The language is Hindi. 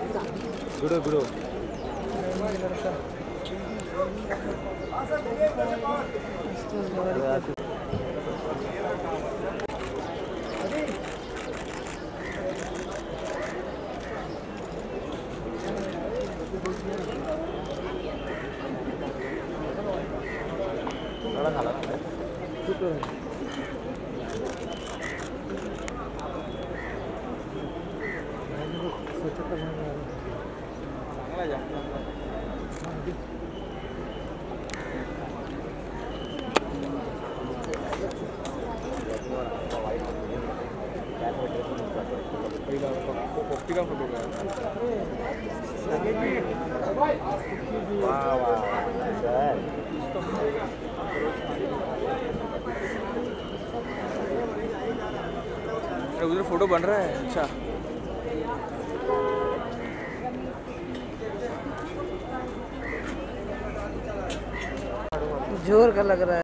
गुडो गुडो उधर फोटो बन रहा है। अच्छा जोर का लग रहा है।